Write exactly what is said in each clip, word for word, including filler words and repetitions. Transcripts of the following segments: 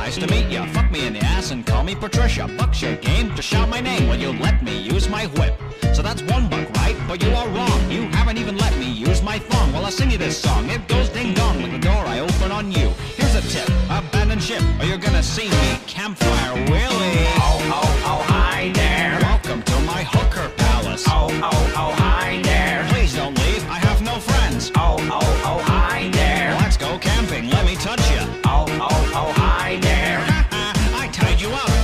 nice to meet ya. Fuck me in the ass and call me Patricia. Buck's your game to shout my name. Will you let me use my whip? So that's one buck, right? But you are wrong. You haven't even let me use my thong. Well, I'll sing you this song. It goes ding dong like the door I open on you. Here's a tip: abandon ship, or you're gonna see me Campfire Willie. Oh, oh, oh, hi there. Welcome to my hooker palace. Oh, oh, oh, hi there. Please don't leave. I have no friends. Oh, oh, oh, hi there. Let's go camping. Let me touch you. Oh, oh, oh, hi there. I tied you up.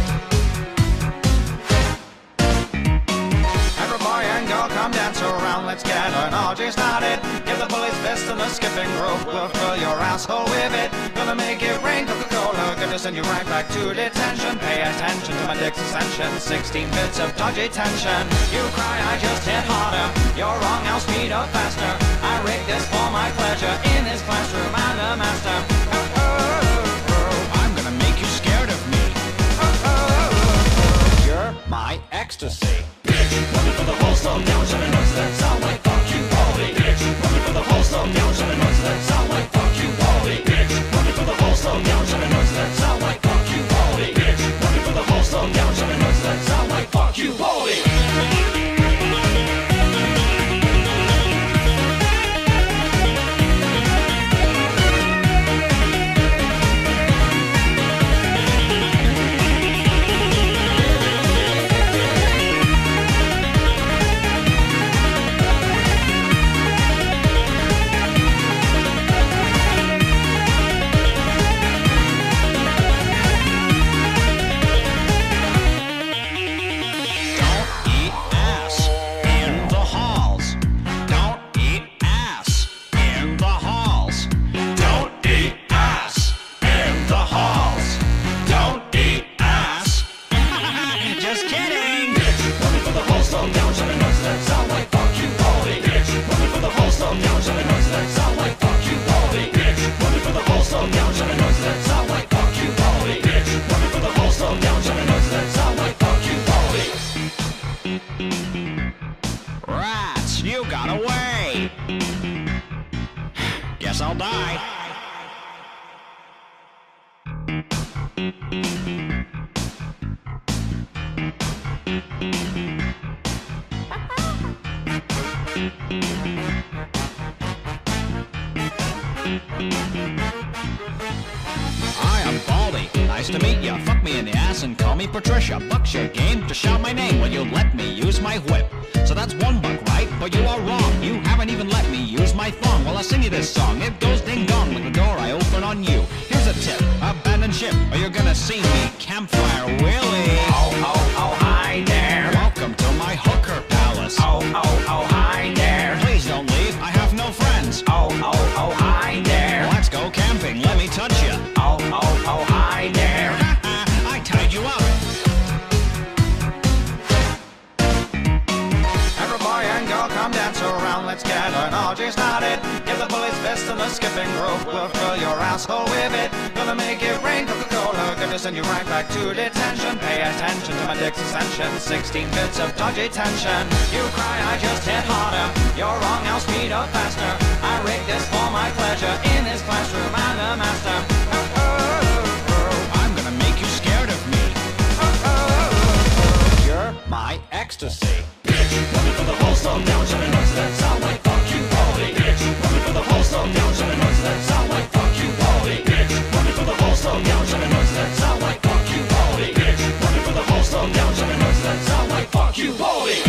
Every boy and girl come dance around. Let's get an orgy started. Give the bullies fist and the skipping rope. We'll fill your asshole with it. Gonna make it rain Coca-Cola. Gonna send you right back to detention. Pay attention to my dick's ascension. Sixteen bits of dodgy tension. You cry, I just hit harder. You're wrong, I'll speed up faster. I rigged this for my pleasure. In his classroom, I'm the master. Oh, oh, oh. I'm gonna make you scared of me. Oh, oh, oh. You're my ecstasy. Bitch, running for the whole slow down, shining notes that sound like fuck you, Wally. Bitch, running for the whole slow down, shining notes that sound like fuck you, Wally. Bitch, running for the whole slow down, shining notes that sound like fuck you, Wally. Bitch, running for the whole slow down, shining notes that sound like fuck you, Wally. Rats, you got away. Guess I'll die. I am Baldy. Nice to meet ya. Fuck me in the ass and call me Patricia. Buck's your game to shout my name. Will you let me use my whip? So that's one buck, right? But you are wrong. You haven't even let me use my thong. Well, I'll sing you this song. It goes ding dong like the door I open on you. Here's a tip: abandon ship, or you're gonna see me Campfire Willie. Oh, oh, oh, hi there. Welcome to my hooker palace. Oh, oh, oh, hi there. Please don't leave. I have no friends. Oh, oh, oh, hi there. Let's go camping. Let me touch you. Oh, oh, oh, hi there. I tied you up. Every boy and girl come dance around. Let's get an orgy started. Give the bullies fist and the skipping rope. We'll fill your asshole with it. Gonna make it rain Coca-Cola. Gonna send you right back to detention. Pay attention to my dick's ascension. Sixteen bits of dodgy tension. You cry, I just hit harder. You're wrong, I'll speed up faster. I rigged this for my pleasure. In his classroom, I'm the master. Oh, oh, oh. I'm gonna make you scared of me. Oh, oh, oh. You're my ecstasy. Bitch, running for the whole slow down, shining notes that sound like fuck you, Wally. Bitch, running for the whole slow down, shining notes that sound like fuck you, Wally. Bitch, running for the whole slow down, shining notes that sound like fuck you, Wally. Bitch, running for the whole slow down, shining notes that sound like fuck you, Wally.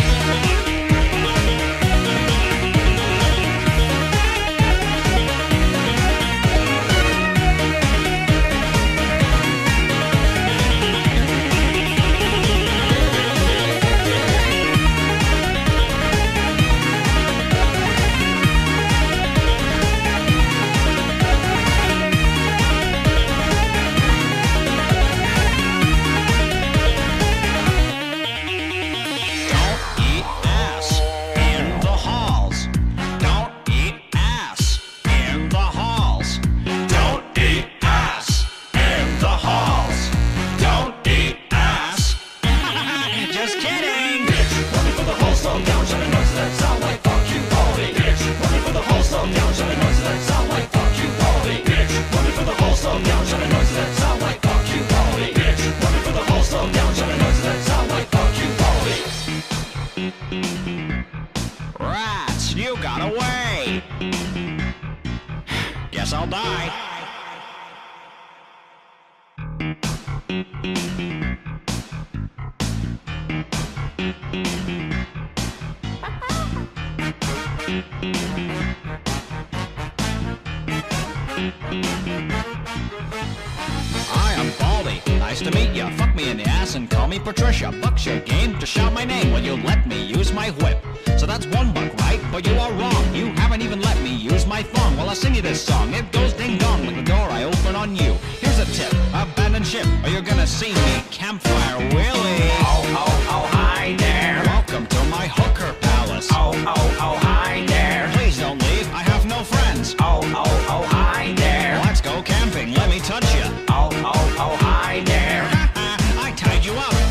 I am Baldy, nice to meet ya. Fuck me in the ass and call me Patricia. Buck's your game to shout my name. Will you let me use my whip? So that's one buck, right? But you are wrong. You haven't even let me use my thong. Well, I'll sing you this song. It goes ding dong like the door I open on you. Here's a tip: abandon ship, or you're gonna see me Campfire Willie. Oh, oh, oh, hi there. Welcome to my hooker palace. Oh, oh, oh, hi there. Please don't leave. I have no friends. Oh, oh, oh, hi there. Let's go camping. Let me touch you. Oh, oh, oh, hi there. I tied you up.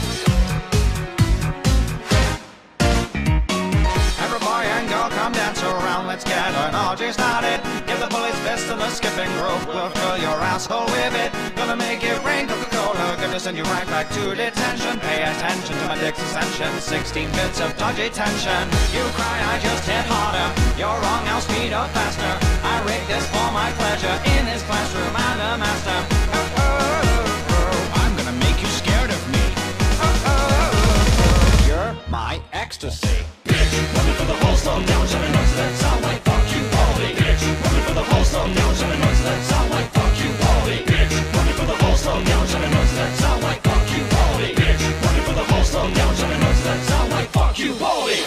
Every boy and girl come dance around, let's get an orgy started. Give the bullies fist and the skipping rope, we'll fill your asshole with it. Gonna make it rain Coca-Cola, gonna send you right back to detention. Pay attention to my dick's ascension, sixteen bits of dodgy tension. You cry, I just hit harder, you're wrong, I'll speed up faster. I rigged this for my pleasure, in his classroom I'm the master. Oh, oh, oh. I'm gonna make you scared of me. Oh, oh, oh. You're my ecstasy. Running for the whole slow down, shouting notes that sound like fuck you, Baldy. Bitch, running for the whole slow down, shouting notes that sound like fuck you, Baldy. Bitch, running for the whole slow down, shouting notes that sound like fuck you, Baldy. Bitch, running for the whole slow down, shouting notes that sound like fuck you, Baldy.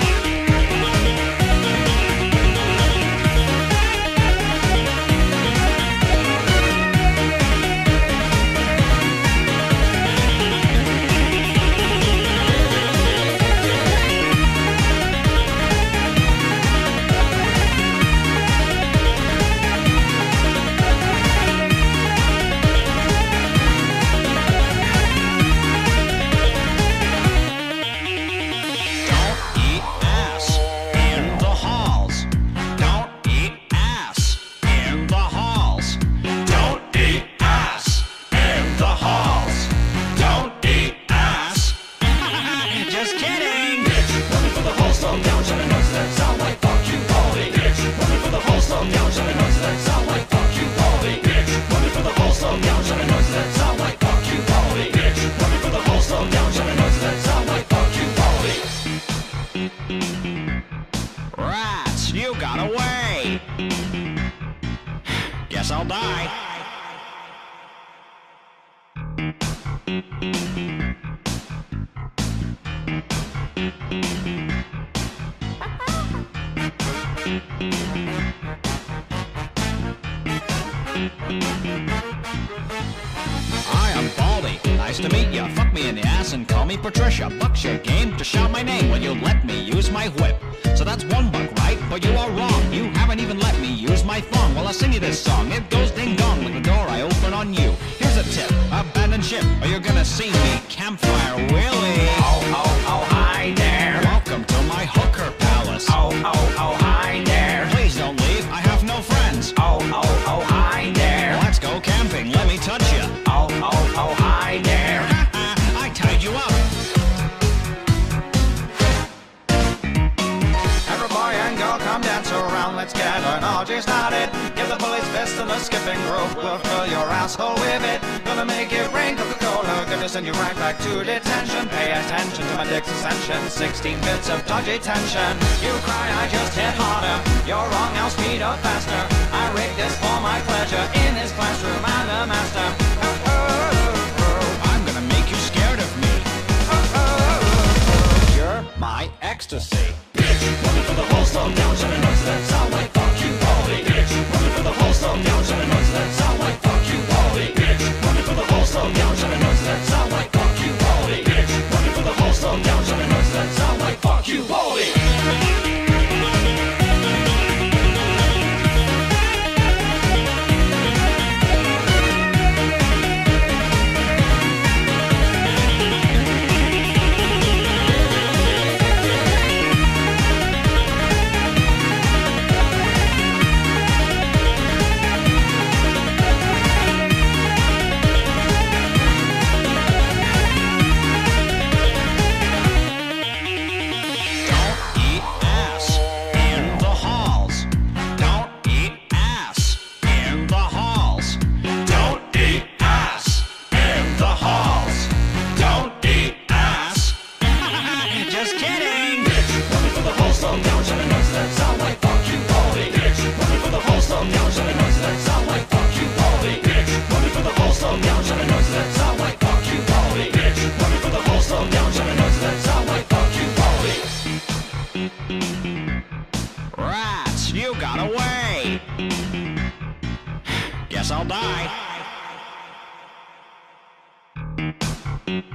Rats, you got away. Guess I'll die. I am Baldy, nice to meet ya. Fuck me in the ass and call me Patricia. Buck's your game to shout my name. Will you let me use my whip? So that's one buck, right? But you are wrong. You haven't even let me use my thong. Well, I'll sing you this song. It goes ding dong like the door I open on you. Here's a tip: abandon ship, or you're gonna see me Campfire Willie. Oh, oh, oh, hi there. Welcome to my hooker palace. Oh, oh, oh, hi there. Please don't leave. I have no friends. Oh, oh, oh, hi there. Let's go camping. Let me touch you. Oh, oh, oh, hi there. I tied you up. Every boy and girl come dance around, let's get an orgy started. Give the bullies fist and the skipping rope, we'll fill your asshole with it. Gonna make it rain Coca-Cola, gonna send you right back to detention. Pay attention to my dick's ascension, sixteen bits of dodgy tension. You cry, I just hit harder, you're wrong, I'll speed up faster. I rigged this for my pleasure, in his classroom I'm the master. Oh, oh, oh. I'm gonna make you scared of me. Oh, oh, oh. You're my ecstasy. Bitch, running for the whole slow down, shouting notes that sound like fuck you, Baldy. Bitch, running for the whole slow down, shouting notes that sound like fuck you, Baldy. Bitch, running for the whole slow down, shouting notes that sound like fuck you, Baldy. Bitch, running for the whole slow down, shouting notes that sound like fuck you, Baldy.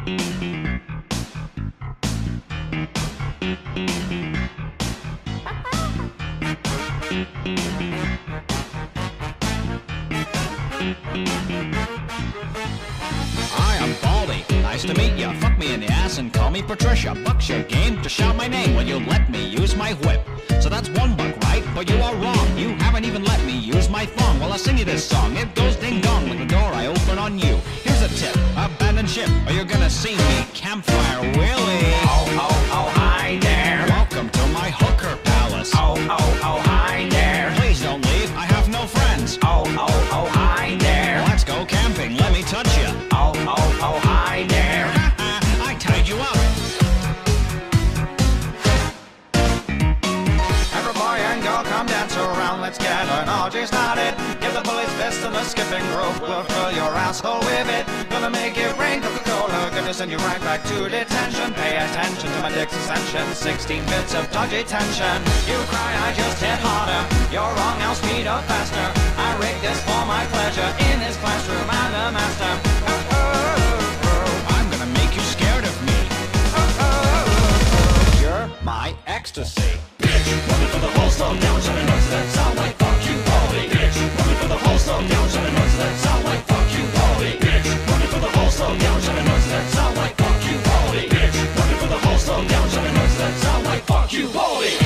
Hi, I'm Baldy. Nice to meet ya. Fuck me in the ass and call me Patricia. Buck's your game to shout my name. Will you let me use my whip? So that's one buck, right? But you are wrong. You haven't even let me use my thong. Well, I'll sing you this song. It goes ding dong like the door I open on you. Here's a tip: abandon ship, or you're gonna see me Campfire Willie. Oh, oh, oh, hi there. Welcome to my hooker palace. Oh, oh, oh, hi there. Please don't leave. I have no friends. Oh, oh, oh, hi there. Let's go camping. Let me touch you. Oh, oh, oh, hi there. I tied you up. Every boy and girl come dance around, let's get an orgy started. Give the bullies fist and the skipping rope, we'll fill your asshole with it. Gonna make it rain Coca-Cola, gonna send you right back to detention. Pay attention to my dick's ascension, sixteen bits of dodgy tension. You cry, I just hit harder, you're wrong, I'll speed up faster. I rigged this for my pleasure, in his classroom I'm the master. Oh, oh, oh. I'm gonna make you scared of me. Oh, oh, oh. You're my ecstasy. Bitch, running for the whole stone down, shining notes that sound like fuck you, Baldy. Bitch, running for the whole stone down, shining notes that sound like fuck you, Baldy. Bitch, running for the whole stone down, shining notes that sound like fuck you, Baldy. Bitch, running for the whole stone down, shining notes that sound like fuck you, Baldy.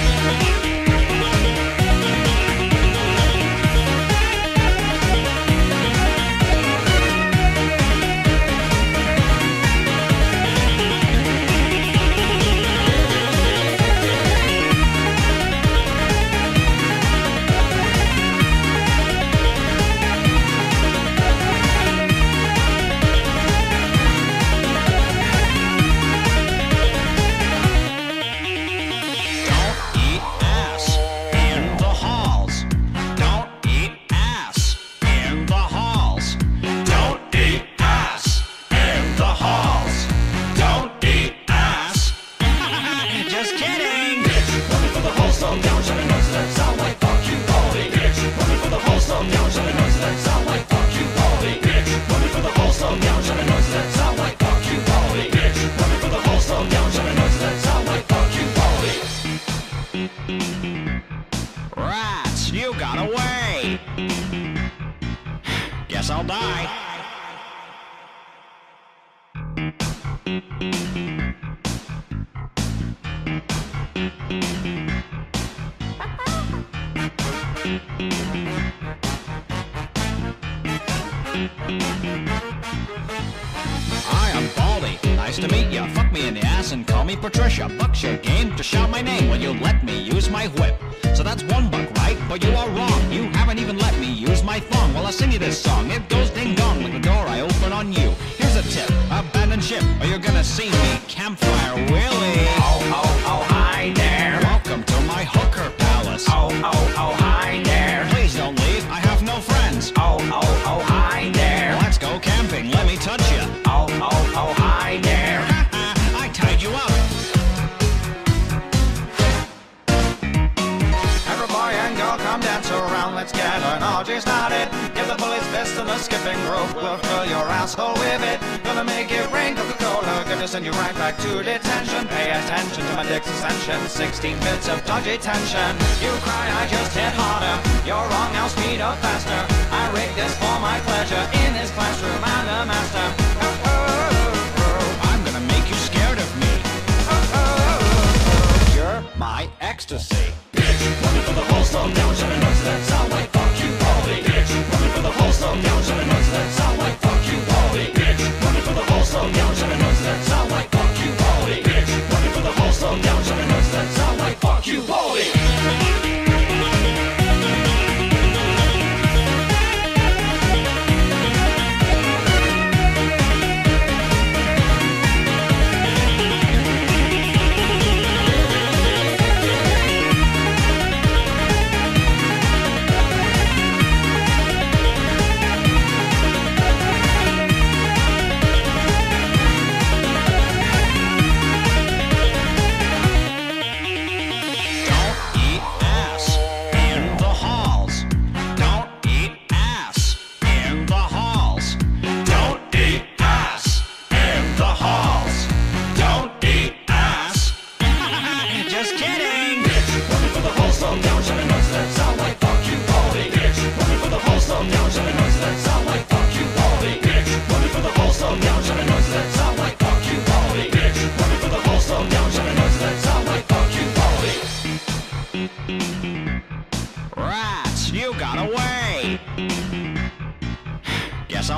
Rats, you got away. Guess I'll die. Hi, I'm Baldy. Nice to meet ya. Fuck me in the ass and call me Patricia. Buck's your game to shout my name. Will you let me use my whip? So that's one buck, right? But you are wrong. You haven't even let me use my thong. Well, I'll sing you this song. It goes ding dong like the door I open on you. Here's a tip: abandon ship, or you're gonna see me Campfire Willie. Oh, oh, oh, hi there. Welcome to my hooker palace. Oh, oh, oh, hi there. Please don't leave. I have no friends. Oh, oh, oh, hi there. Let's go camping. Let me touch you. Oh, oh, oh, hi there. I tied you up. Every boy and girl come dance around, let's get an orgy started. Give the bullies fist and the skipping rope, we'll fill your asshole with it. Gonna make it rain Coca-Cola, gonna send you right back to detention. Pay attention to my dick's ascension, sixteen bits of dodgy tension. You cry, I just hit harder, you're wrong, I'll speed up faster. I rigged this for my pleasure, in his classroom I'm the master. Oh, oh, oh. I'm gonna make you scared of me. Oh, oh, oh. You're my ecstasy. Bitch, running for the whole stone down, shining notes that sound like fuck you, Baldy. Bitch, running for the whole stone down, shining notes that sound like fuck you, Baldy. Bitch, running for the whole stone down, shining notes that sound like fuck you, Baldy. Bitch, running for the whole stone down, shining notes that sound like fuck you, Baldy.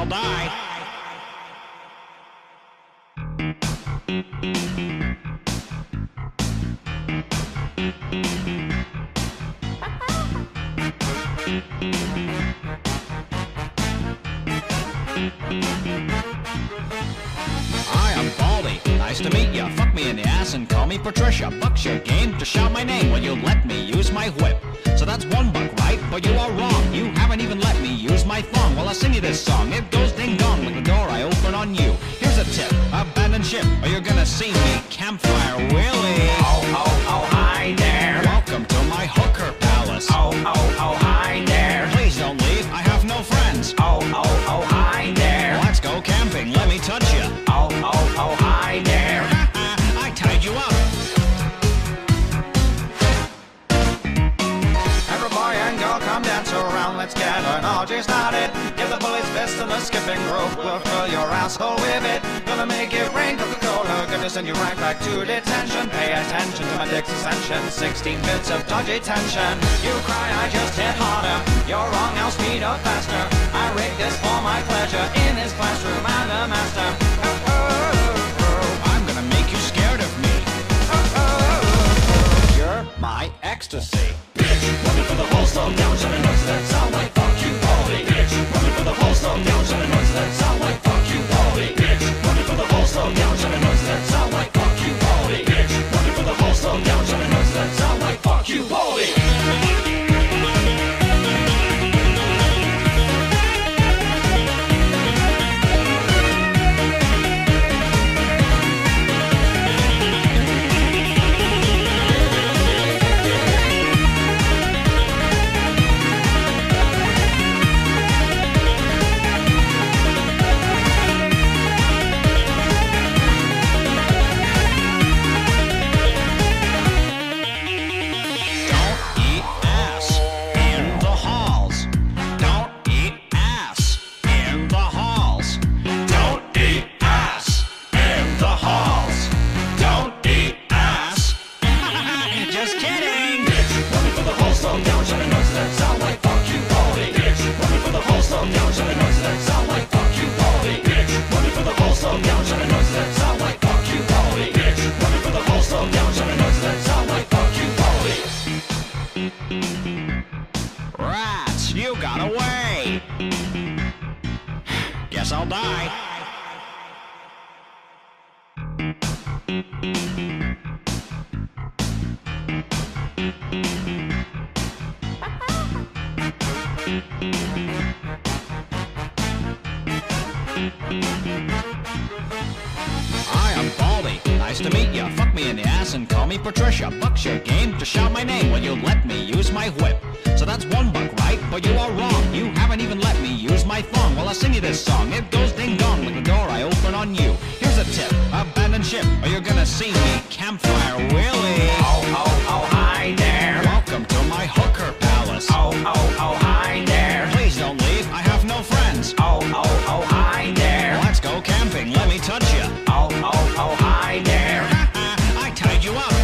die. I am Baldy, nice to meet ya. Fuck me in the ass and call me Patricia. Buck's your game to shout my name. Will you let me use my whip? So that's one buck, right? But you are wrong. You haven't even let me use my thong. Well, I'll sing you this song. It goes ding dong like the door I open on you. Here's a tip: abandon ship, or you're gonna see me campfire Willie. Oh, oh, oh, hi there. Welcome to my hooker palace. Oh, oh, oh, hi there. Please don't leave. I have no friends. Oh, oh, oh, hi there. Let's go camping. Let me touch you. Oh, oh, oh, hi there. I tied you up. Every boy and girl come dance around, let's get an orgy started. Give the bullies fist and the skipping rope, we'll fill your asshole with it. Gonna make it rain Coca-Cola, gonna send you right back to detention. Pay attention to my dick's ascension, sixteen bits of dodgy tension. You cry, I just hit harder, you're wrong, I'll speed up faster. I rigged this for my pleasure, in his classroom I'm the master. Oh, oh, oh. I'm gonna make you scared of me. Oh, oh, oh. You're my ecstasy. Bitch, running for the whole stone down, shining notes that sound like fuck you, Baldy. Bitch, running for the whole stone down, shining notes that sound like fuck you, Baldy. Bitch, running for the whole stone down, shining notes that sound like fuck you, Baldy. Bitch, running for the whole stone down, shining notes that sound like fuck you, Baldy. Rats, you got away. Guess I'll die. I am Baldy, nice to meet ya. Fuck me in the ass and call me Patricia. Buck's your game to shout my name. Will you let me use my whip? So that's one buck, right? But you are wrong. You haven't even let me use my thong. Well, I'll sing you this song. It goes ding dong like the door I open on you. Here's a tip: abandon ship, or you're gonna see me campfire Willie. Oh, oh, oh, hi there. Welcome to my hooker palace. Oh, oh, oh, hi there. Please don't leave. I have no friends. Oh, oh, oh, hi there. Let's go camping. Let me touch you. Oh, oh, oh, hi there. I tied you up.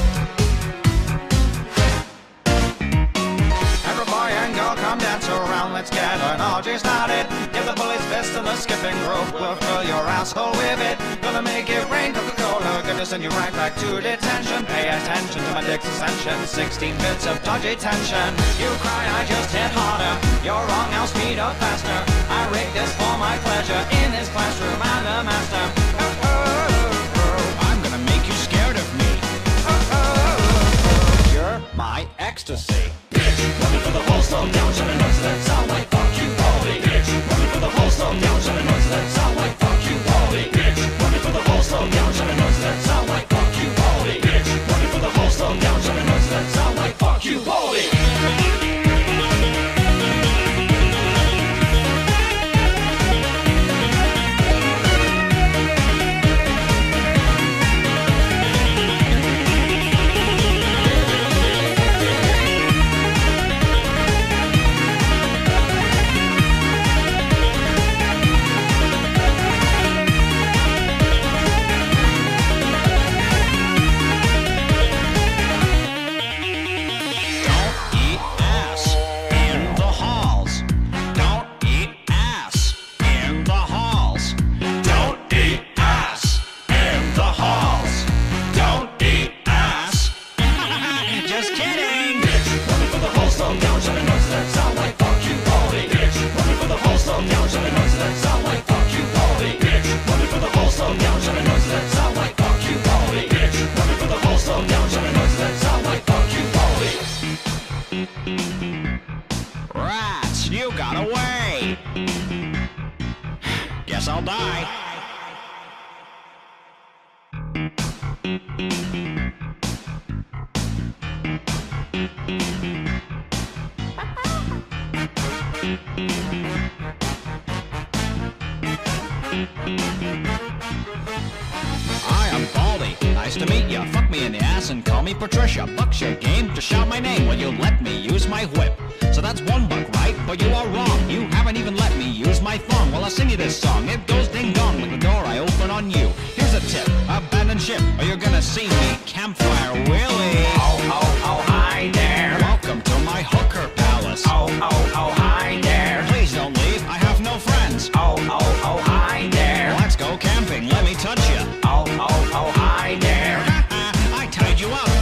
Every boy and girl come dance around, let's get an orgy started. Give the bullies fist and the skipping rope, we'll fill your asshole with it. Gonna make it rain Coca-Cola, gonna send you right back to detention. Pay attention to my dick's ascension, sixteen bits of dodgy tension. You cry, I just hit harder, you're wrong, I'll speed up faster. I rigged this for my pleasure, in his classroom I'm the master. Oh, oh, oh. I'm gonna make you scared of me. Oh, oh, oh. You're my ecstasy. Bitch, running for the whole stone down, shining notes that sound like fuck you, Baldy. Bitch, running for the whole stone down, shining notes that sound like fuck you, Baldy. Bitch, running for the whole stone down, shining notes that sound like fuck you, Baldy. Bitch, running for the whole stone down, shining notes that sound like fuck you, Baldy. Guess I'll die. I am Baldy, nice to meet ya. Fuck me in the ass and call me Patricia. Buck's your game to shout my name. Will you let me use my whip? So that's one buck, right? But you are wrong. You haven't even let me use my thong. Well, I'll sing you this song. It goes ding dong like the door I open on you. Here's a tip: abandon ship, or you're gonna see me Campfire Willie. Oh, oh, oh, hi there. Welcome to my hooker palace. Oh, oh, oh, hi there. Please don't leave. I have no friends. Oh, oh, oh, hi there. Let's go camping. Let me touch you. Oh, oh, oh, hi there. I tied you up.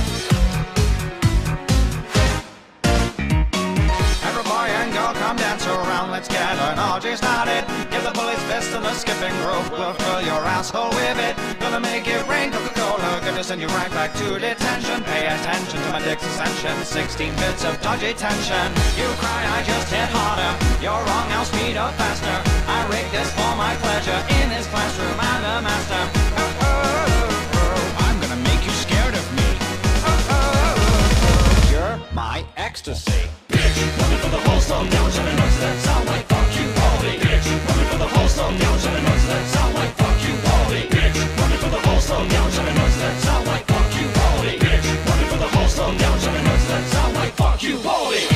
Every boy and girl come dance around, let's get an orgy started. Give the bullies fist and the skipping rope, we'll fill your asshole with it. Gonna make it rain Coca-Cola, gonna send you right back to detention. Pay attention to my dick's ascension, sixteen bits of dodgy tension. You cry, I just hit harder, you're wrong, I'll speed up faster. I rigged this for my pleasure, in this classroom I'm the master. Oh, oh, oh. I'm gonna make you scared of me. Oh, oh, oh. You're my ecstasy. Bitch, running for the whole song down, shining notes that sound like fuck you, Baldy. Bitch, running for the whole song down, shining notes that sound like fuck you, Baldy. Bitch, running for the whole song down, shining notes that sound like fuck you, Baldy. Bitch, running for the whole song down, shining notes that sound like fuck you, Baldy.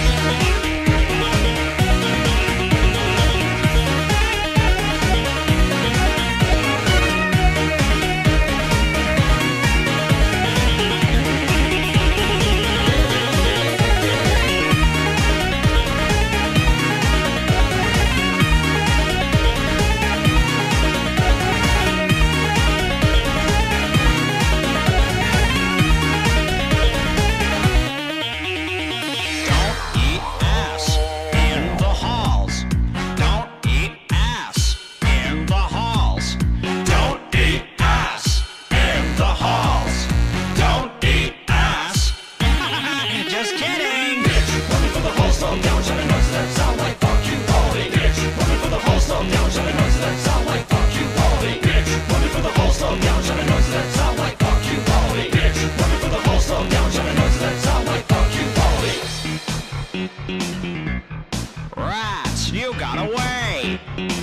Rats, you got away.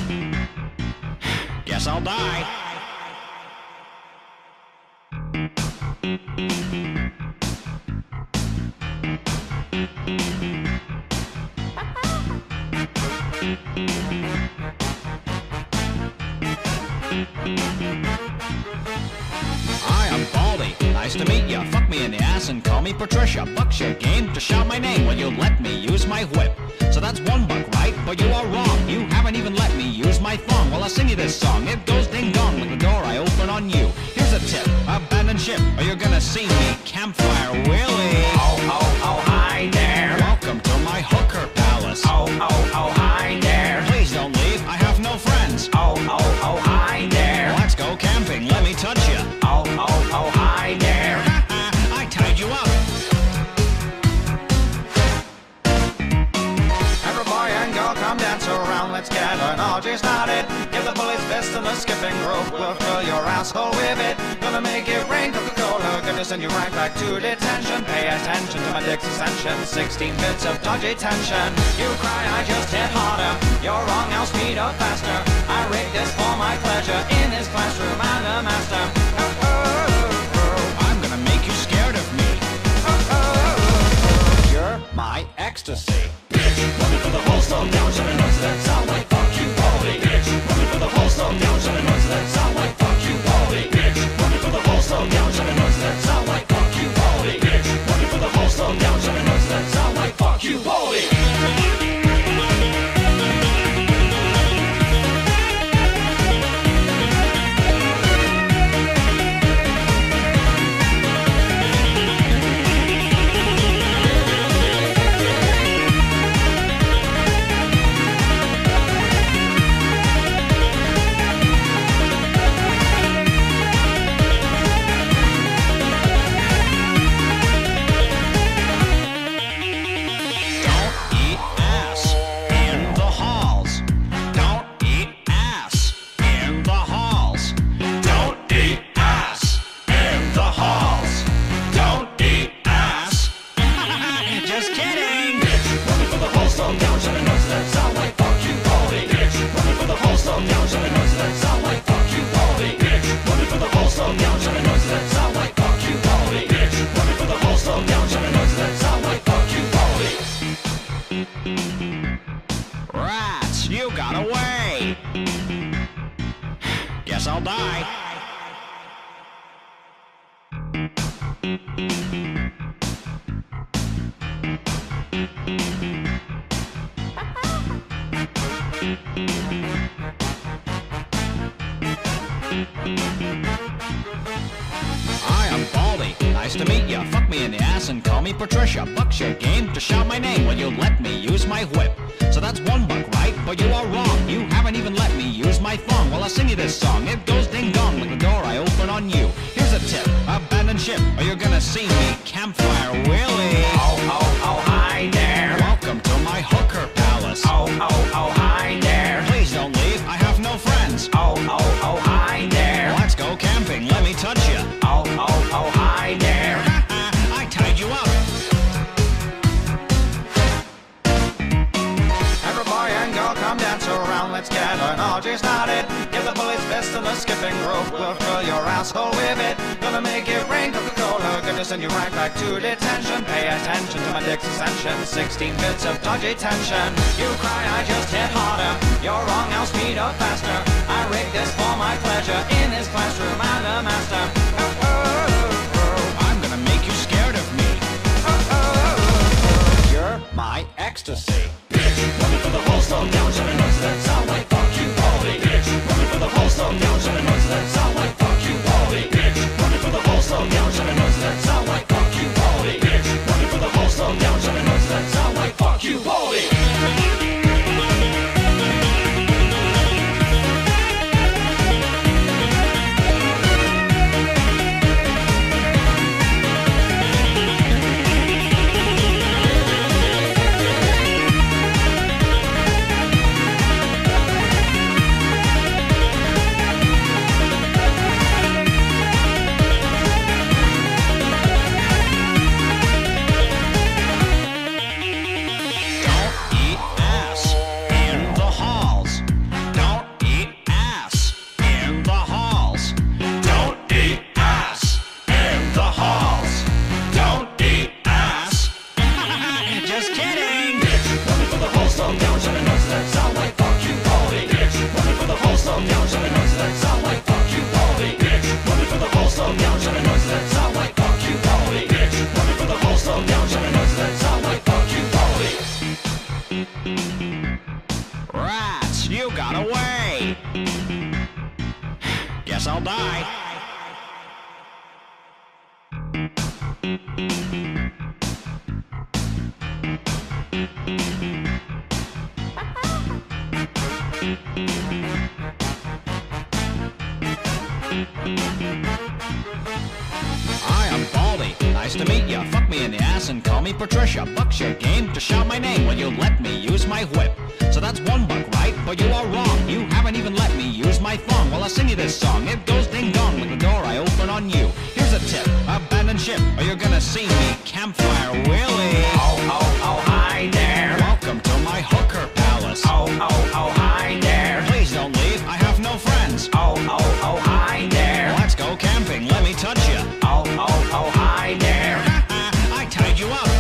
Guess I'll die. I am Baldy, nice to meet ya. Fuck me in the ass and call me Patricia. Buck's your game to shout my name. Will you let me use my whip? So that's one buck, right? But you are wrong. You haven't even let me use my thong. Well, I'll sing you this song. It goes ding dong like the door I open on you. Here's a tip: abandon ship, or you're gonna see me Campfire Willie. Oh, oh, oh, hi there. Welcome to my hooker palace. Oh, oh, oh, hi there. Please don't leave. I have no friends. Oh, oh, oh, hi there. Let's go camping. Let me touch you. Oh, oh, oh, hi there. I tied you up. Every boy and girl come dance around, let's get an orgy started. Give the bullies fist and the skipping rope, we'll fill your asshole with it. Gonna make it rain Coca-Cola, gonna send you right back to detention. Pay attention to my dick's ascension, sixteen bits of dodgy tension. You cry, I just hit harder, you're wrong, I'll speed up faster. I rigged this for my pleasure, in this classroom I'm the master. Oh, oh, oh. I'm gonna make you scared of me. Oh, oh, oh. You're my ecstasy. Bitch, running for the whole song down, shining notes that sound like fuck you, Baldy. Bitch, running for the whole song down, shining notes that sound like fuck you, Baldy. Bitch, running for the whole song down, shining notes that sound like fuck you, Baldy. Bitch, running for the whole song down, shining notes that sound like fuck you, Baldy. Guess I'll die. I am Baldy, nice to meet ya. Fuck me in the ass and call me Patricia. Buck's your game to shout my name. Will you let me use my whip? So that's one buck, right? But you are wrong. You haven't even let me use my thong. Well, I'll sing you this song. It goes ding dong like the door I open on you. Here's a tip: abandon ship, or you're gonna see me Campfire Willie. Oh, oh, oh, hi there. Welcome to my hooker palace. Oh, oh, oh, hi there. Please don't leave. I have no friends. Oh, oh, oh, hi there. Let's go camping. Let me touch you. Oh, oh, oh, hi there. I tied you up. Every boy and girl come dance around, let's get an orgy started. Give the bullies fist and the skipping rope, we'll fill your asshole with it. Gonna make it rain Coca-Cola, gonna send you right back to detention. Pay attention to my dick's ascension, sixteen bits of dodgy tension. You cry, I just hit harder, you're wrong, I'll speed up faster. I rigged this for my pleasure, in this classroom I'm the master. Oh, oh, oh. I'm gonna make you scared of me. Oh, oh, oh. You're my ecstasy. Running for the whole slow down, shouting noises that sound like fuck you, Baldy. Bitch, running for the whole slow down, shouting noises that sound like fuck you, Baldy. Bitch, running for the whole slow down, shouting noises that sound like fuck you, Baldy. Bitch, running for the whole slow down, shouting noises that sound like fuck you, Baldy. Rats, you got away. Guess I'll die. I am Baldy, nice to meet ya. Fuck me in the ass and call me Patricia. Buck's your game to shout my name. Will you let me use my whip? So that's one buck, right? But you are wrong. You haven't even let me use my thong. Well, I'll sing you this song. It goes ding dong like the door I open on you. Here's a tip: abandon ship, or you're gonna see me Campfire Willie. Oh, oh, oh, hi there. Welcome to my hooker palace. Oh, oh, oh, hi there. Please don't leave. I have no friends. Oh, oh, oh, hi there. Let's go camping. Let me touch you. Oh, oh, oh, hi there. I tied you up.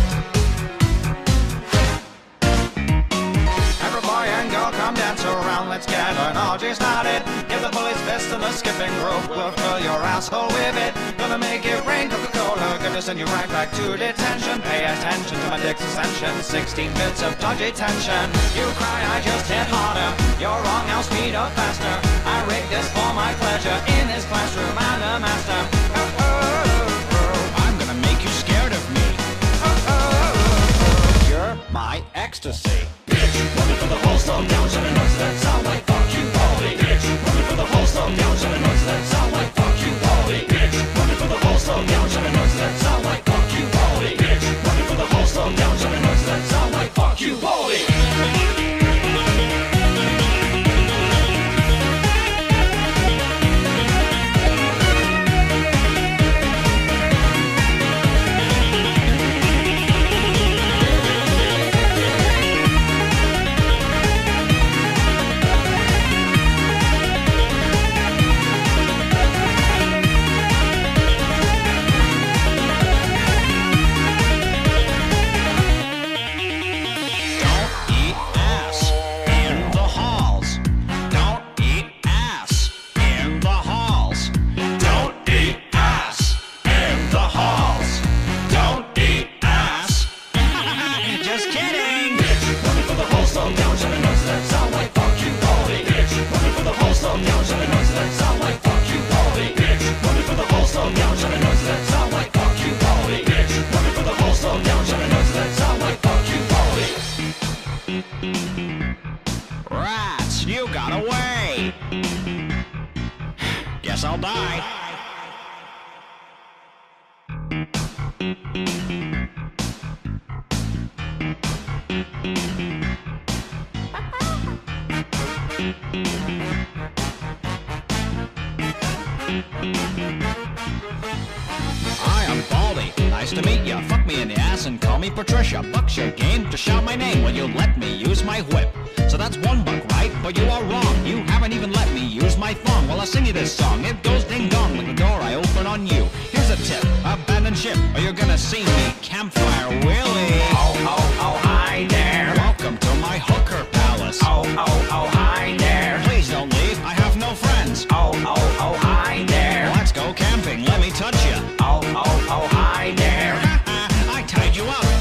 Every boy and girl come dance around, let's get an orgy started. Give the bullies fist and the skipping rope, we'll fill your asshole with it. Gonna make it rain Coca-Cola, gonna send you right back to detention. Pay attention to my dick's ascension, sixteen bits of dodgy tension. You cry, I just hit harder, you're wrong, I'll speed up faster. I rigged this for my pleasure, in this classroom I'm the master. Oh, oh, oh, oh. I'm gonna make you scared of me. Oh, oh, oh, oh. You're my ecstasy. Bitch, running for the whole slow down, shouting noises that sound like fuck you, Baldy. Bitch, running for the whole slow down, shouting noises that sound like fuck you, Baldy. Bitch, running for the whole slow down, shouting noises that sound like fuck you, Baldy. Bitch, running for the whole slow down, shouting noises that sound like fuck you, Baldy. Guess I'll die. Hi, I'm Baldy. Nice to meet ya. Fuck me in the ass and call me Patricia. Buck's your game to shout my name. Will you let me use my whip? So that's one buck, right? But you are wrong. You haven't even let me use my thong. Well, I'll sing you this song. It goes ding dong like the door I open on you. Here's a tip. Abandon ship or you're gonna see me. Campfire Willie. Oh, oh, oh, hi there. Welcome to my hooker palace. Oh, oh, oh, hi there. Please don't leave. I have no friends. Oh, oh, oh, hi there. Let's go camping. Let me touch you. Oh, oh, oh, hi there. I tied you up.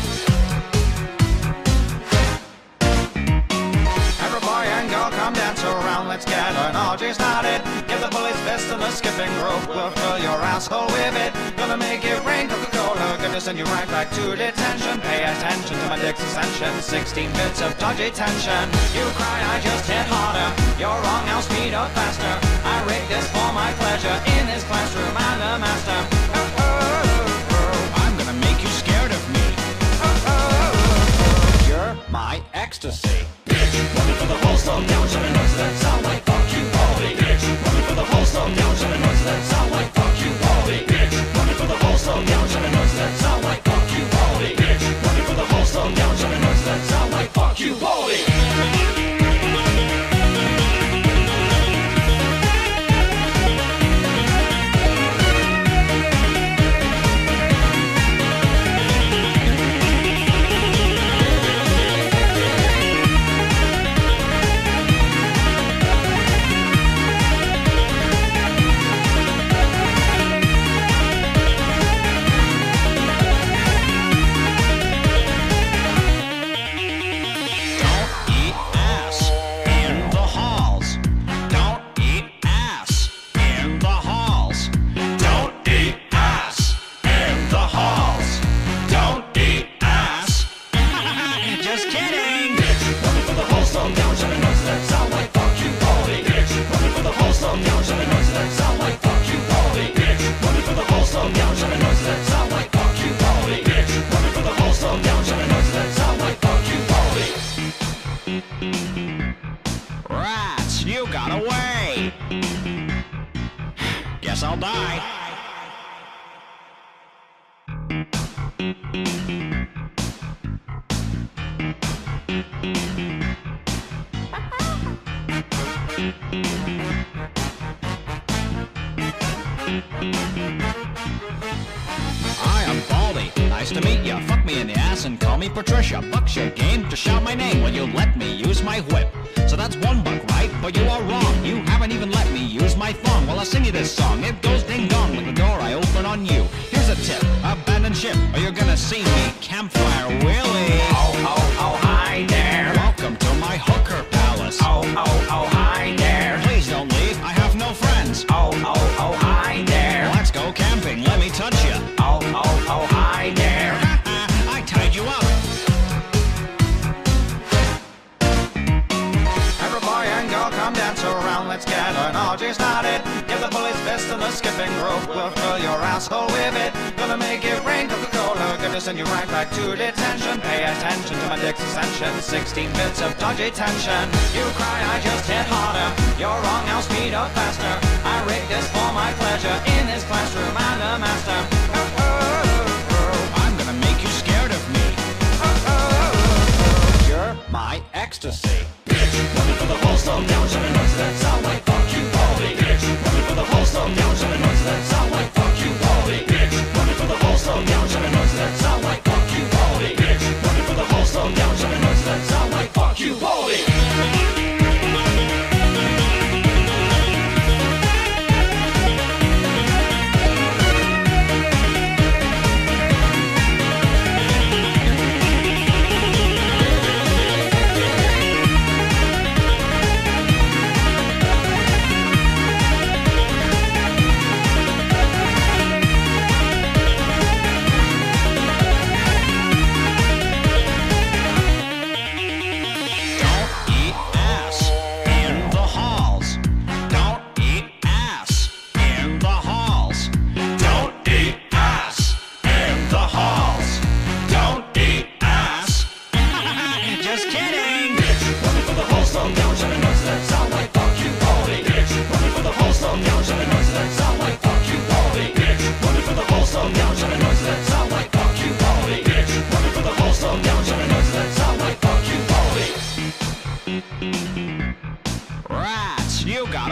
Every boy and girl come dance around, let's get an orgy started. Give the bullies fist and the skipping rope, we'll fill your asshole with it. Gonna make it rain Coca-Cola, gonna send you right back to detention. Pay attention to my dick's ascension, sixteen bits of dodgy tension. You cry, I just hit harder, you're wrong, I'll speed up faster. I rigged this for my pleasure, in this classroom I'm the master. Oh, oh, oh. I'm gonna make you scared of me. Oh, oh, oh. You're my ecstasy. Bitch, running for the whole stone down, shining notes that sound like fuck you, Baldy. Bitch, running for the whole stone down, shining notes that sound like fuck you, Baldy. Bitch, running for the whole stone down, shining notes that sound like fuck you, Baldy. Bitch, running for the whole stone down, shining notes that sound like fuck you, Baldy. Rats, you got away. Guess I'll die. Hi, I'm Baldy. Nice to meet ya. Fuck me in the ass and call me Patricia. Buck's your game to shout my name. Will you let me use my whip? So that's one buck, right? But you are wrong. You haven't even let me use my thong. Well, I'll sing you this song. It goes ding dong like the door I open on you. Here's a tip. Abandon ship or you're gonna see me. Campfire Willie. Oh, oh, oh, hi there. Welcome to my hooker palace. Oh, oh, oh, hi there. Please don't leave. I have no friends. Oh, oh, oh, hi there. Let's go camping. Let me touch you. Oh, oh, oh, hi there. I tied you up. Every boy and girl come dance around, let's get an orgy started. Give the bullies fist and the skipping rope, we'll fill your asshole with it. Gonna make it rain Coca-Cola, gonna send you right back to detention. Pay attention to my dick's ascension, sixteen bits of dodgy tension. You cry, I just hit harder, you're wrong, I'll speed up faster. I rigged this for my pleasure, in this classroom I'm the master. Oh, oh, oh, oh. I'm gonna make you scared of me. Oh, oh, oh, oh. You're my ecstasy. Bitch, running for the whole stone down, shining notes that sound like fuck you, Baldy. Bitch, running for the whole stone down, shining notes that sound like fuck you, Baldy. Bitch, running for the whole stone down, shining notes that sound like fuck you, Baldy. Bitch, running for the whole stone down, shining notes that sound like fuck you, Baldy.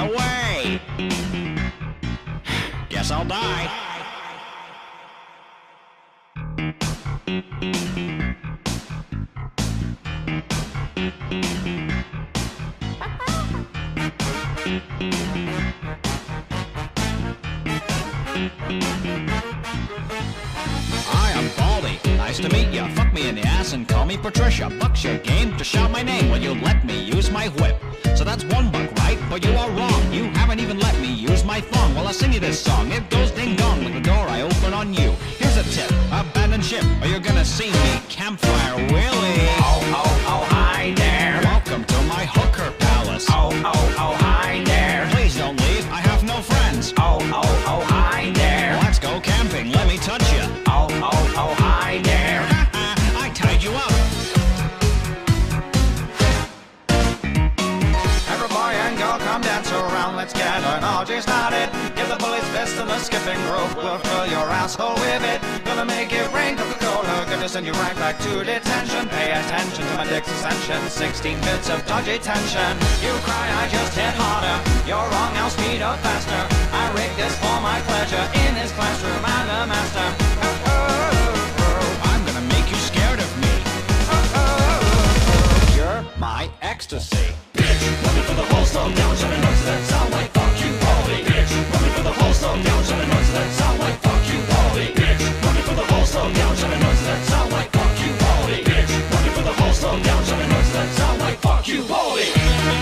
away. Guess I'll die. Hi, I'm Baldy. Nice to meet ya. Fuck me in the ass and call me Patricia. Buck's your game to shout my name. Will you let me use my whip? So that's one buck, right? But you are wrong. You haven't even let me use my thong. Well, I'll sing you this song. It goes ding dong like the door I open on you. Here's a tip. Abandon ship or you're gonna see me. Campfire Willie. Oh, oh, oh, hi there. Welcome to my hooker palace. Oh, oh, oh, hi there. Please don't leave. I have no friends. Oh, oh, oh, hi there. Let's go camping. Let me touch you. Oh, oh, oh, hi there. I tied you up. Every boy and girl come dance around, let's get an orgy started. Give the bullies fist and the skipping rope, we'll fill your asshole with it. Gonna make it rain Coca-Cola, gonna send you right back to detention. Pay attention to my dick's ascension, sixteen bits of dodgy tension. You cry, I just hit harder, you're wrong, I'll speed up faster. I rigged this for my pleasure, in his classroom I'm the master. Oh, oh, oh. I'm gonna make you scared of me. Oh, oh, oh. You're my ecstasy. Bitch, running for the whole song down, shining notes that sound like fuck you, Baldy. Bitch, running for the whole song down, shining notes that sound like fuck you, Baldy. Bitch, running for the whole song down, shining notes that sound like fuck you, Baldy. Bitch, running for the whole song down, shining notes that sound like fuck you, Baldy.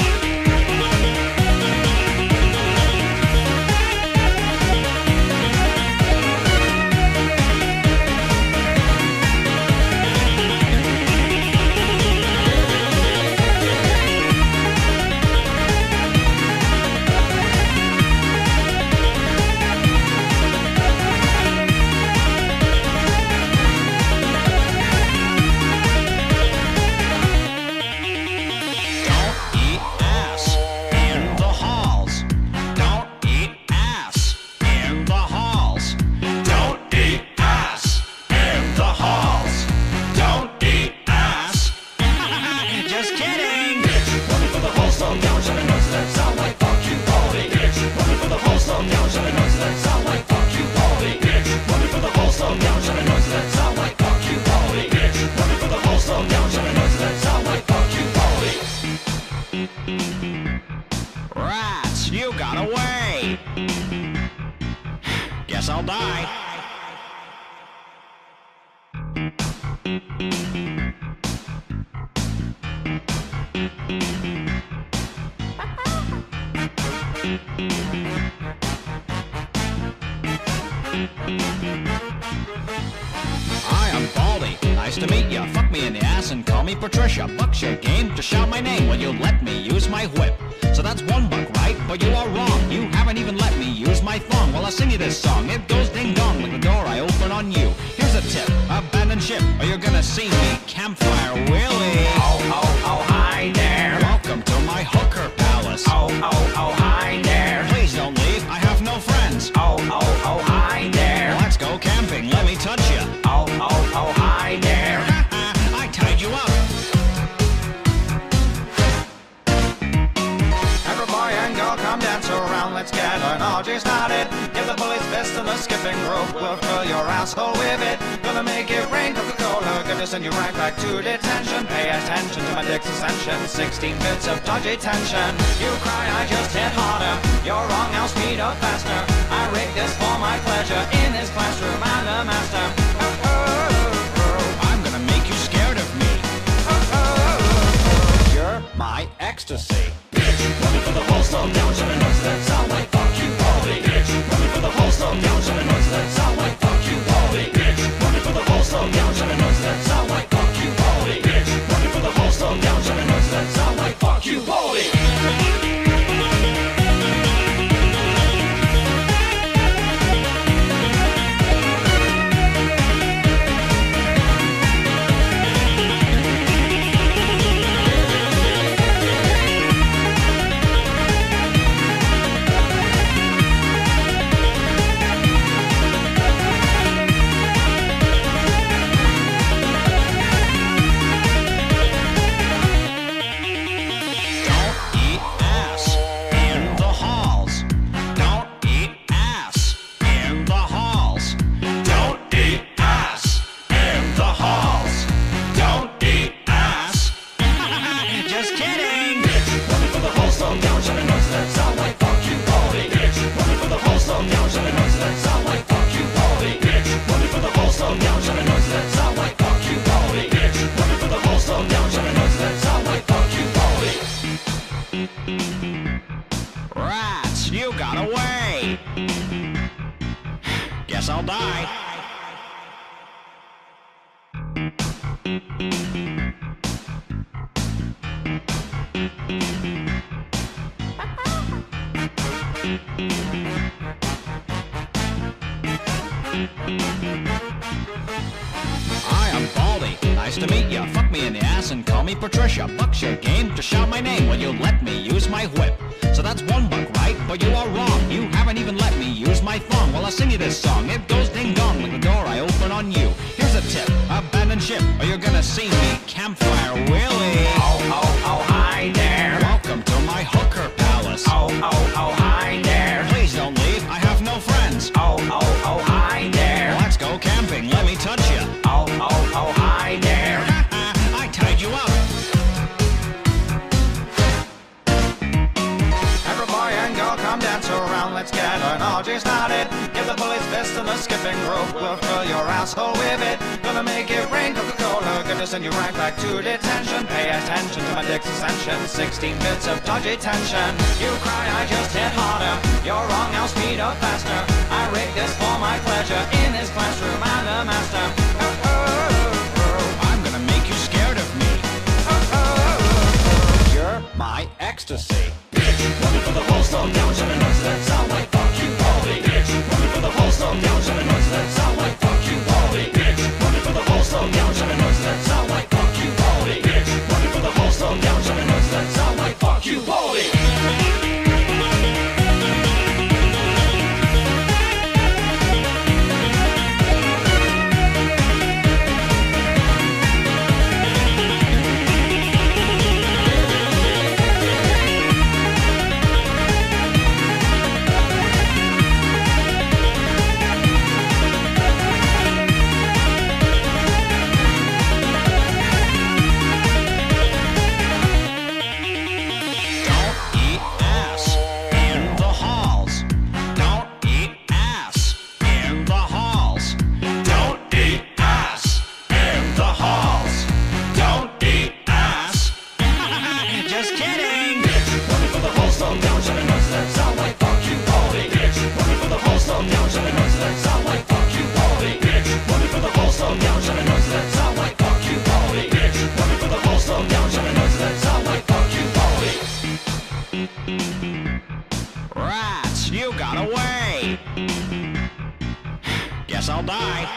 Rats, you got away. Guess I'll die. Hi, I'm Baldy. Nice to meet ya. Fuck me in the ass and call me Patricia. Buck's your game to shout my name. Will you let me use my whip? So that's one buck, right? But you are wrong. You haven't even let me use my thong. Well, I'll sing you this song. It goes ding dong like the door I open on you. Here's a tip. Abandon ship or you're gonna see me. Campfire Willie. Oh, oh, oh, hi there. Welcome to my hooker palace. Oh, oh, oh, hi there. Please don't leave. I have no friends. Oh, oh, oh, hi there. Let's go camping. Let me touch you. Oh, oh, oh, hi there. I tied you up. Every boy and girl come dance around, let's get an orgy started. Give the bullies fist and the skipping rope, we'll fill your asshole with it. Gonna make it rain Coca-Cola, gonna send you right back to detention. Pay attention to my dick's ascension, sixteen bits of dodgy tension. You cry, I just hit harder, you're wrong, I'll speed up faster. I rigged this for my pleasure, in his classroom I'm the master. Oh, oh, oh. I'm gonna make you scared of me. Oh, oh, oh. You're my ecstasy. Bitch, running for the whole song down, shining notes that sound like fuck you, Baldy. Bitch, running for the whole song down, shining notes that sound like fuck you, Baldy. Bitch, running for the whole song down, shining notes that sound like fuck you, Baldy. Bitch, running for the whole song down, shining notes that sound like fuck you, Baldy. got away. Guess I'll die. I am Baldy, nice to meet ya. Fuck me in the ass and call me Patricia. Buck's your game to shout my name. Will you let me use my whip? So that's one buck, right? But you are wrong. You haven't even let me use my thong. Well, I'll sing you this song. It goes ding dong like the door I open on you. Here's a tip: abandon ship, or you're gonna see me Campfire Willie. Oh, oh, oh, hi there. Welcome to my hooker palace. Oh, oh, oh, hi there. Please don't leave. I have no friends. Oh, oh, oh, hi there. Let's go camping. Let me touch you. Oh, oh, oh, hi there. I tied you up. Every boy and girl come dance around, let's get an orgy started. Give the bullies fist and the skipping rope, we'll fill your asshole with it. Gonna make it rain Coca-Cola, gonna send you right back to detention. Pay attention to my dick's ascension, sixteen bits of dodgy tension. You cry, I just hit harder, you're wrong, I'll speed up faster. I rigged this for my pleasure, in his classroom I'm the master. Oh, oh, oh. I'm gonna make you scared of me. Oh, oh, oh. You're my ecstasy. Bitch, running for the whole storm down, shining notes that sound like fuck you, Baldy. Bitch, running for the whole storm down, shining notes that sound like fuck you, Baldy. Bitch, running for the whole storm down, shining notes that sound like fuck you, Baldy. Bitch, running for the whole storm down, shining notes that sound like fuck you, Baldy. Rats, you got away. Guess I'll die.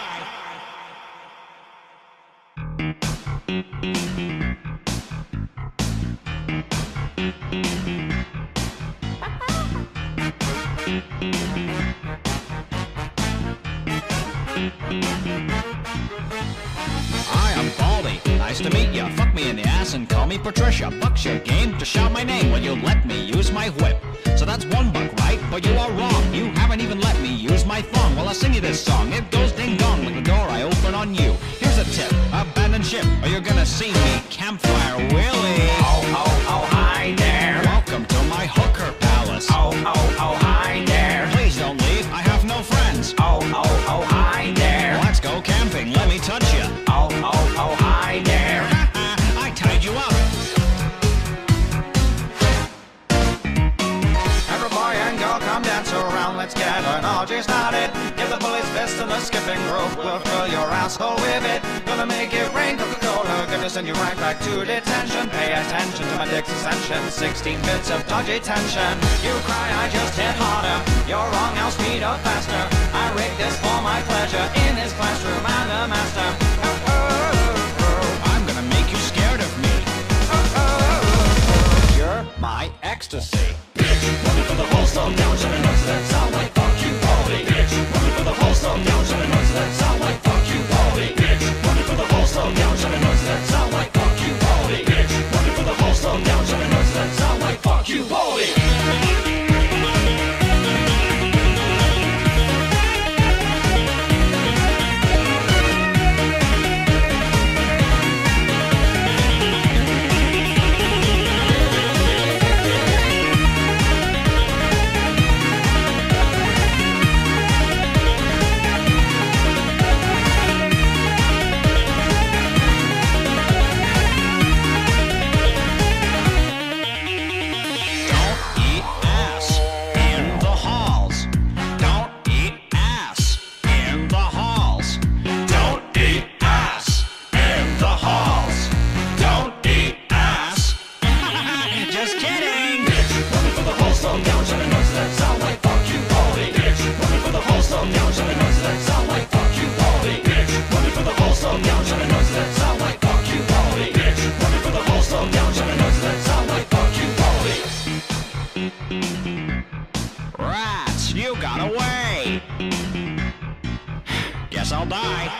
I am Baldy, nice to meet ya. Fuck me in the ass and call me Patricia. Buck's your game to shout my name. Will you let me use my whip? So that's one buck, right? But you are wrong. You haven't even let me use my thong. Well, I'll sing you this song. It goes ding dong like the door I open on you. Here's a tip: abandon ship, or you're gonna see me Campfire Willie. Oh, oh, oh, hi there. Welcome to my hooker palace. Oh, oh, oh, hi there. Please don't leave. I have no friends. Oh, oh, oh, hi there. Let's go camping. Let me touch you. Oh, oh, oh, hi there. I tied you up. Every boy and girl come dance around, let's get an orgy started. Give the bullies fist and the skipping rope, we'll fill your asshole with it. Gonna make it rain Coca-Cola, gonna send you right back to detention. Pay attention to my dick's ascension, sixteen bits of dodgy tension. You cry, I just hit harder, you're wrong, I'll speed up faster. I rigged this for my pleasure, in his classroom I'm the master. Oh, oh, oh. I'm gonna make you scared of me. Oh, oh, oh. You're my ecstasy. Bitch, running for the whole storm down, shining notes that sound like fuck you, Baldy. Bitch, running for the whole storm down, shining notes that sound like fuck you, Baldy. Bitch, running for the whole storm down, shining notes that sound like fuck you, Baldy. Bitch, running for the whole storm down, shining notes that sound like fuck you, Baldy. Rats, you got away! Guess I'll die.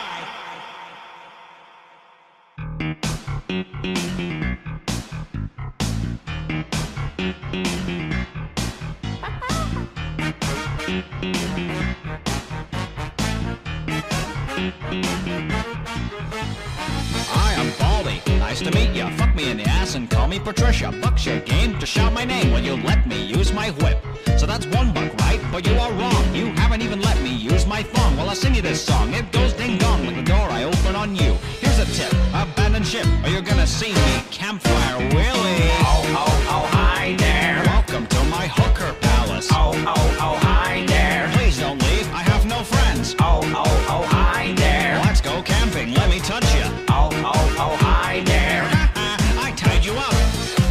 I am Baldy, nice to meet ya. Fuck me in the ass and call me Patricia. Buck's your game to shout my name. Will you let me use my whip? So that's one buck, right? But you are wrong. You haven't even let me use my thong. Well, I'll sing you this song. It goes ding dong like the door I open on you. Here's a tip: abandon ship, or you're gonna see me Campfire Willie. Oh, oh, oh, hi there. Welcome to my hooker palace. Oh, oh, oh, hi there. Please don't leave. I have no friends. Oh, oh, oh, hi there. Let's go camping. Let me touch you. Oh, oh, oh, hi there. I tied you up.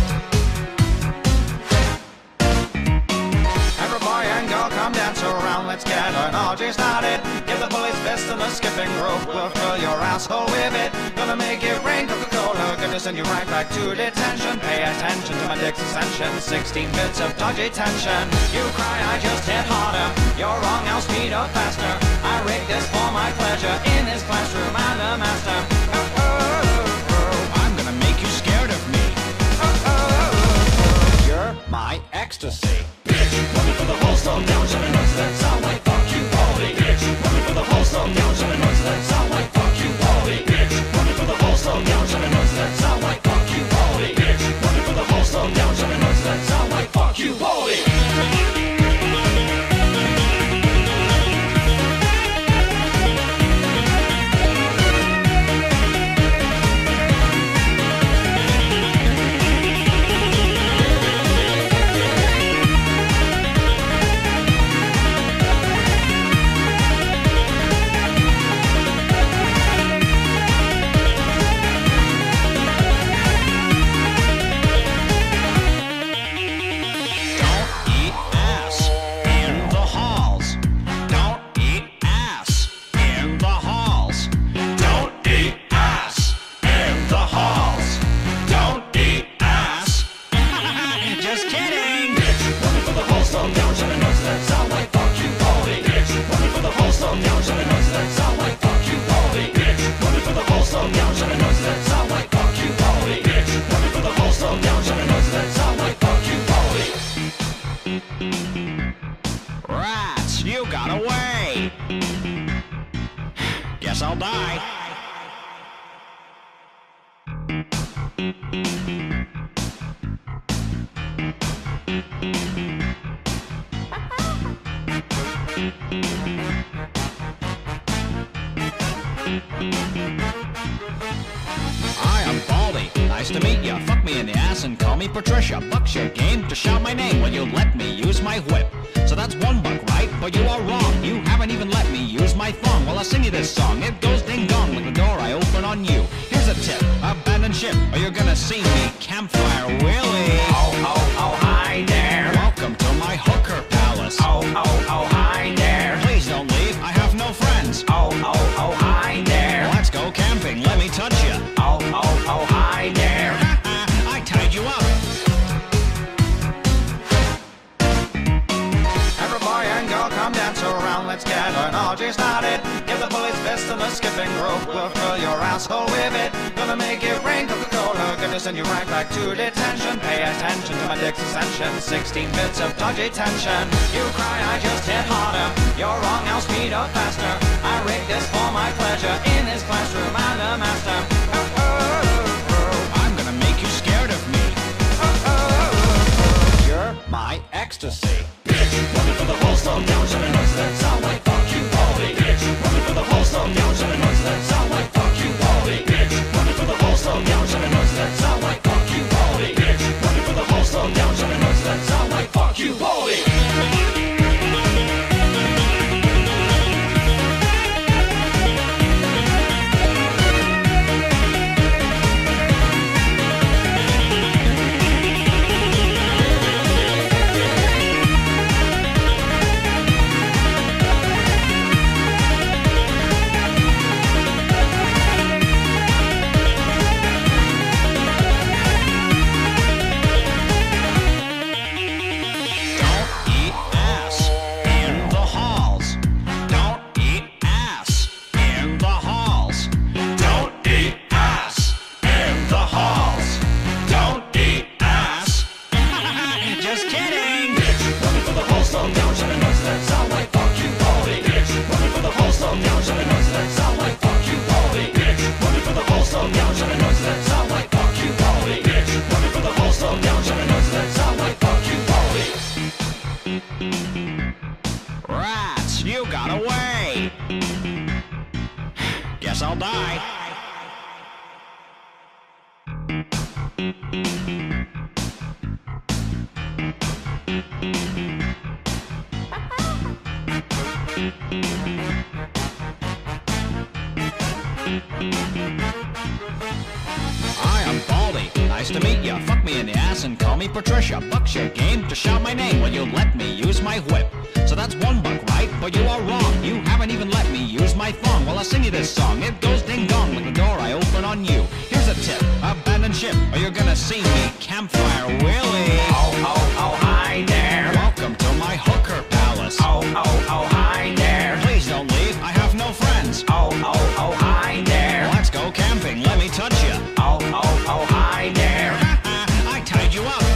Every boy and girl come dance around, let's get an orgy started. Give the bullies fist and the skipping rope, we'll fill your asshole with it. Gonna make it rain Coca-Cola, gonna send you right back to detention. Pay attention to my dick's ascension, sixteen bits of dodgy tension. You cry, I just hit harder, you're wrong, I'll speed up faster. I rigged this for my pleasure, in this classroom I'm the master. Oh, oh, oh. I'm gonna make you scared of me. Oh, oh, oh. You're my ecstasy. Bitch, running for the whole stone down, shining notes that sound like fuck you, Baldy. Bitch, running for the whole stone down, shining notes that sound like fuck you, Baldy. Bitch, running for the whole stone down, shining notes that sound like fuck you, Baldy. Bitch, running for the whole stone down, shining notes that sound like fuck you, Baldy. Rats, you got away! Guess I'll die. I am Baldy, nice to meet ya. Fuck me in the ass and call me Patricia. Buck's your game to shout my name. Will you let me use my whip? So that's one buck, right? But you are wrong. You haven't even let me use my thong. Well, I'll sing you this song. It goes ding dong like the door I open on you. Here's a tip: abandon ship, or you're gonna see me Campfire Willie. Oh, oh, oh, hi there. Welcome to my hooker palace. Oh, oh, oh, hi there. Please don't leave. I have no friends. Oh, oh, oh, hi there. Let's go camping. Let me touch you. Oh, oh, oh, hi there. I tied you up. Every boy and girl come dance around, let's get an orgy started. Give the bullies fist and the skipping rope, we'll fill your asshole with it. Gonna make it rain Coca-Cola, gonna send you right back to detention. Pay attention to my dick's ascension, sixteen bits of dodgy tension. You cry, I just hit harder, you're wrong, I'll speed up faster. I rigged this for my pleasure, in this classroom I'm the master. Oh, oh, oh. I'm gonna make you scared of me. Oh, oh, oh. You're my ecstasy. Bitch, running for the whole stone down, shining notes that sound like fuck you, Baldy. Bitch, running for the whole stone down, shining notes that sound like fuck you, Baldy. Bitch, running for the whole stone down, shining notes that sound like fuck you, Baldy. Bitch, running for the whole stone down, shining notes that sound like fuck you, Baldy. Guess I'll die. I am Baldy, nice to meet ya. Fuck me in the ass and call me Patricia. Buck's your game to shout my name. Will you let me use my whip? So that's one buck, right? But you are wrong. You haven't even let me use my thong. Well, I'll sing you this song. It goes ding dong like the door I open on you. Here's a tip: abandon ship, or you're gonna see me Campfire Willie. Oh, oh, oh, hi there. Welcome to my hooker palace. Oh, oh, oh, hi there. Please don't leave. I have no friends. Oh, oh, oh, hi there. Let's go camping. Let me touch you. Oh, oh, oh, hi there. I tied you up.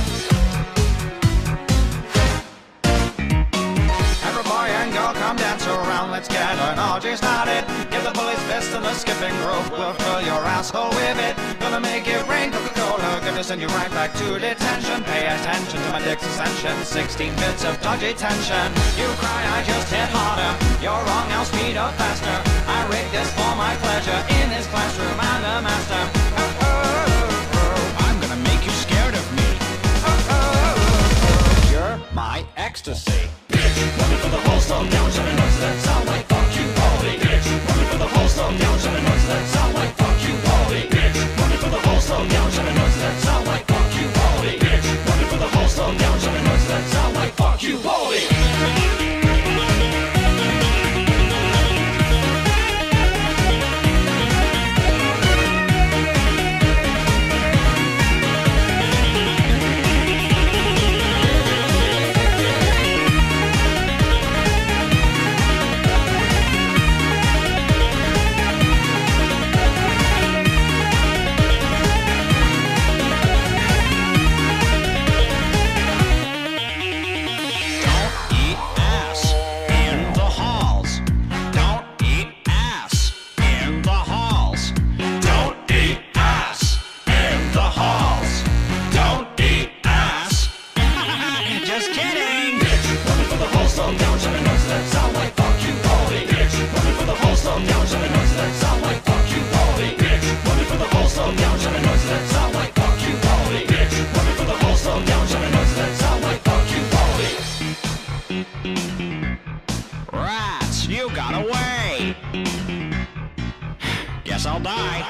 Every boy and girl come dance around, let's get an orgy started. Give the bullies fist and the skipping rope, we'll fill your asshole with it. Gonna make it rain Coca-Cola, gonna send you right back to detention. Pay attention to my dick's ascension, sixteen bits of dodgy tension. You cry, I just hit harder, you're wrong, I'll speed up faster. I rigged this for my pleasure, in his classroom I'm the master. Oh, oh, oh. I'm gonna make you scared of me. Oh, oh, oh. You're my ecstasy. Running for the whole slow down, shouting notes that sound like fuck you, Baldy. Bitch, running for the whole slow down, shouting notes that sound like fuck you, Baldy. Bitch, running for the whole slow down, shouting notes that sound like fuck you, Baldy. Bitch, running for the whole slow down, shouting notes that sound like fuck you, Baldy. Rats, you got away. Guess I'll die.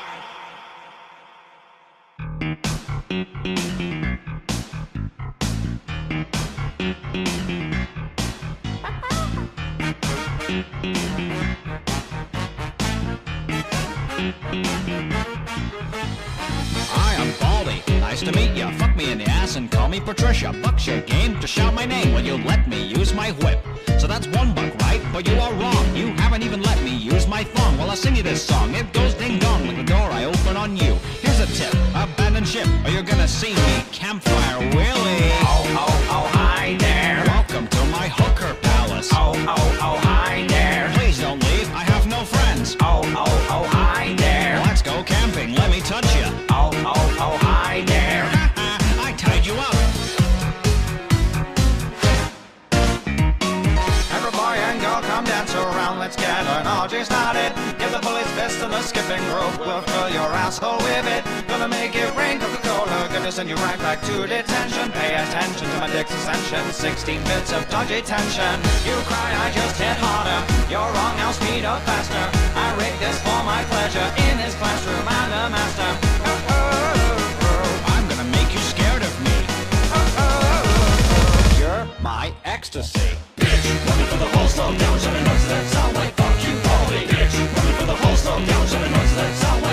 I am Baldy, nice to meet ya. Fuck me in the ass and call me Patricia. Buck's your game to shout my name. Will you let me use my whip? So that's one buck, right? But you are wrong. You haven't even let me use my thong. Well, I'll sing you this song. It goes ding dong like the door I open on you. Here's a tip: abandon ship, or you're gonna see me Campfire Willie. Oh, oh, oh, hi there. Welcome to my hooker palace. Oh, oh, oh, hi there. Please don't leave. I have no friends. Oh, oh, oh, hi there. Let's go camping. Let me touch you. Oh, oh, oh, hi there. I tied you up. Every boy and girl come dance around, let's get an orgy started. Give the bullies fist and the skipping rope, we'll fill your asshole with it. Gonna make it rain Coca-Cola, gonna send you right back to detention. Pay attention to my dick's ascension, sixteen bits of dodgy tension. You cry, I just hit harder, you're wrong, I'll speed up faster. I rigged this for my pleasure, in his classroom I'm the master. Oh, oh, oh. I'm gonna make you scared of me. Oh, oh, oh. You're my ecstasy. Bitch, running for the whole slow down, shouting notes that sound like fuck you, Baldy. Bitch, running for the whole slow down, shouting notes that sound like